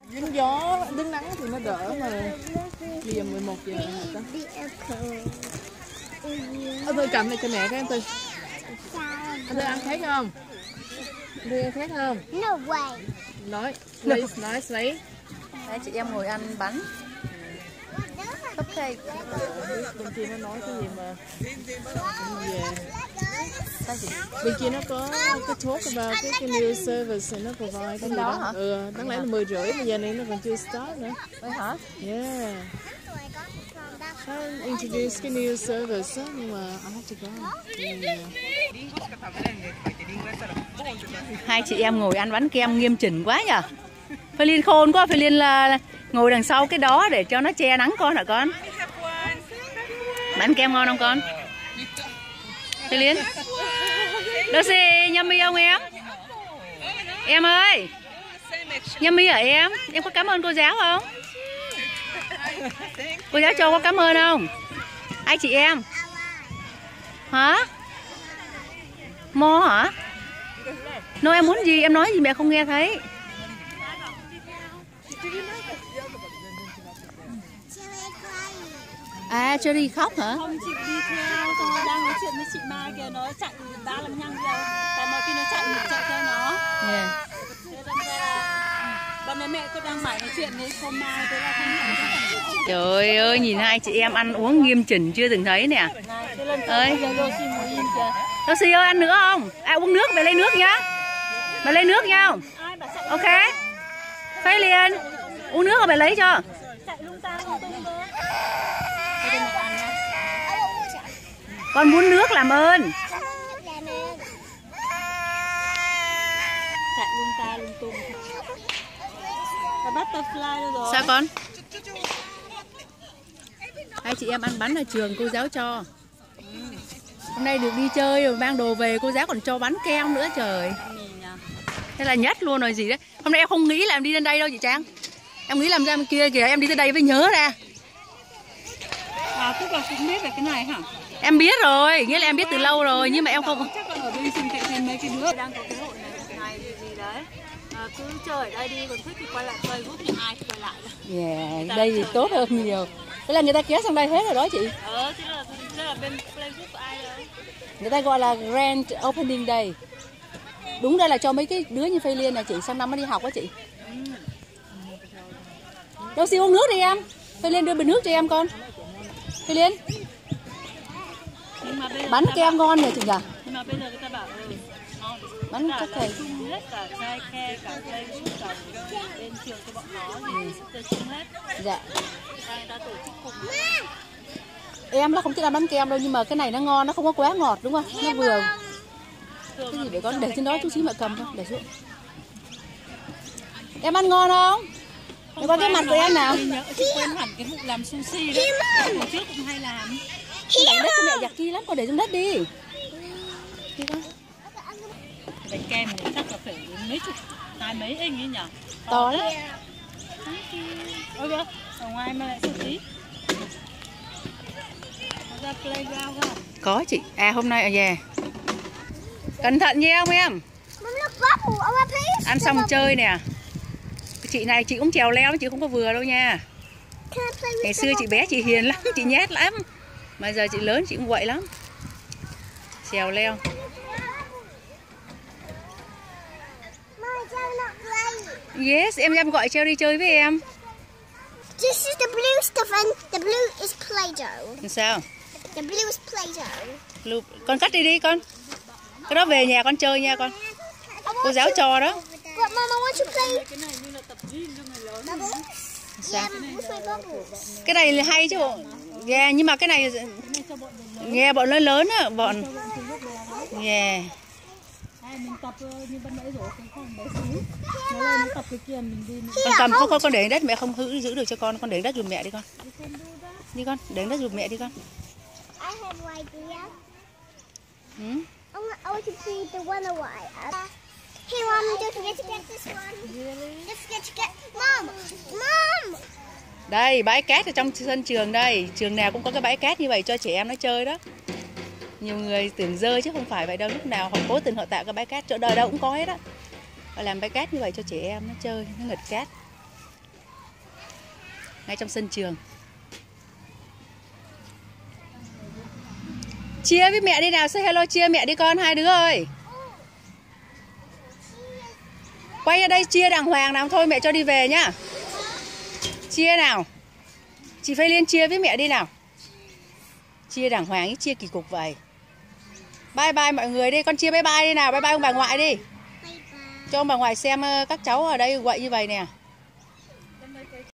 Dính gió, đứng nắng thì nó đỡ mà. Bây giờ 11 giờ hả ta? Tôi cầm này cho mẹ cái anh Tư. Anh Tư ăn khét không? Anh Tư ăn khét không? No way. Nói, please, nói, lấy. Đấy, chị em ngồi ăn bánh. Cupcake. Bên kia nó nói cái gì mà về bên kia nó có cái talk about cái new service này nó provide cái gì đó hả? Đáng lẽ là 10:30 bây giờ này nó còn chưa start nữa. Vậy hả? Yeah. I introduce cái new service á, nhưng mà I have to go. Hai chị em ngồi ăn bánh kem nghiêm chỉnh quá nhở? Phi Liên khôn quá, Phi Liên là ngồi đằng sau cái đó để cho nó che nắng con hả con? Bánh kem ngon không con? Phi Liên Lucy, yummy không em? Em ơi, yummy hả em? Em có cảm ơn cô giáo không? Cô giáo cho có cảm ơn không? Ai chị em? Hả? Mo hả? Nó em muốn gì? Em nói gì mẹ không nghe thấy. À, Cherry khóc hả? Không, chị đi theo, xong rồi đang nói chuyện với chị Mai kìa, nó chạy 3-5 nhăng đâu. Tại mọi khi nó chạy, mình chạy theo nó. Yeah. Thế nên là bọn này mẹ cứ đang mải nói chuyện với cô Mai, thế là không nhận. Trời ơi, nhìn hai chị em ăn uống nghiêm chỉnh chưa từng thấy nè. Ơi. Lucy ơi, ăn nữa không? À, uống nước, về lấy nước nhá. Mày lấy nước nha. Ok. Phi Liên, uống nước rồi mày lấy cho. Con muốn nước làm ơn. Chạy lung ta lung tung. Butterfly đâu rồi. Sao con? Hai chị em ăn bánh ở trường cô giáo cho. Hôm nay được đi chơi rồi mang đồ về, cô giáo còn cho bánh kem nữa trời. Thế là nhất luôn rồi gì đấy. Hôm nay em không nghĩ là em đi lên đây đâu chị Trang. Em nghĩ làm ra bên kia kìa, em đi tới đây mới nhớ ra. À, tức là cũng biết về cái này hả? Em biết rồi, nghĩa là em biết từ lâu rồi, nhưng mà em không. Chắc là ở đây sinh cạnh thêm mấy cái đứa đang có cái hội này gì đấy. Cứ chơi ở đây đi, còn thích thì quay lại chơi group thì ai thì quay lại. Yeah, đây thì tốt hơn nhiều. Thế là người ta kéo sang đây hết rồi đó chị. Thế là bên playgroup của ai rồi? Người ta gọi là Grand Opening Day. Đúng đây là cho mấy cái đứa như Phi Liên này chị, sang năm nó đi học á chị. Đâu xin uống nước đi em. Phi Liên đưa bình nước cho em con. Phi Liên. Bánh kem ngon nè chị nhỉ? Nhưng mà bây giờ người ta bảo ngon. Bánh chắc thầy. Hết cả chai khe, cả playgroup, cả bên trường cho bọn nó thì tập trung hết. Dạ. Người ta tổ chức cùng. Em nó không thích ăn bánh kem đâu, nhưng mà cái này nó ngon, nó không có quá ngọt đúng không? Nó vừa. Cái gì để con để trên đó chút xíu mẹ cầm thôi, để xuống. Em ăn ngon không? Để coi cái mặt của em nào. Chị quên hẳn cái vụ làm sushi đấy. Hồi trước cũng hay làm. Để đất cho mẹ giặt kia lắm, con để trong đất đi. Đi con. Bánh kem thì chắc là phải mấy chục, mấy inch ấy nhỉ? To lắm. Ôi kìa, ở ngoài mà lại xử lý. Có ra playground không? Có chị. À hôm nay ở nhà. Cẩn thận nha không em? Ăn xong chơi nè. Chị này chị cũng trèo leo, chị không có vừa đâu nha. Ngày xưa chị bé chị hiền lắm, chị nhát lắm. Mà giờ chị lớn chị cũng quậy lắm. Trèo leo. Yes, em gọi Cherry chơi với em. This is the blue stuff and the blue is Play-Doh. Sao? The blue is Play-Doh. Con cắt đi con. Cái đó về nhà con chơi nha con. Cô giáo cho đó. But Mama, I want to play. Cái này như là tập gym cho người lớn. Sao? Yeah, what's my bubbles? Cái này là hay chứ bộ. Yeah, nhưng mà cái này nghe bọn lớn lớn á, bọn. Yeah. Mình tập như ban nãy rồi, không bé xíu. Nó lên nó tập cái kia mình đi. Con cầm con để đất mẹ không giữ được cho con để đất giùm mẹ đi con. Đi con, để đất giùm mẹ đi con. I have an idea. Hmm? I want to see the one away. Hey Mom, don't forget to get this one. Really? Don't forget to get Mom. Đây, bãi cát ở trong sân trường đây. Trường nào cũng có cái bãi cát như vậy cho trẻ em nó chơi đó. Nhiều người tưởng dơ chứ không phải vậy đâu. Lúc nào họ cố tình họ tạo cái bãi cát chỗ đời đâu cũng có hết á. Họ làm bãi cát như vậy cho trẻ em nó chơi, nó nghịch cát. ngay trong sân trường. Chia với mẹ đi nào, say hello chia mẹ đi con, hai đứa ơi. Quay ra đây chia đàng hoàng nào, thôi mẹ cho đi về nhá. Chia nào. Chị Phay Liên chia với mẹ đi nào. Chia đàng hoàng, chia kỳ cục vậy. Bye bye mọi người đi, con chia bye bye đi nào, bye bye ông bà ngoại đi. Cho ông bà ngoại xem các cháu ở đây quậy như vậy nè.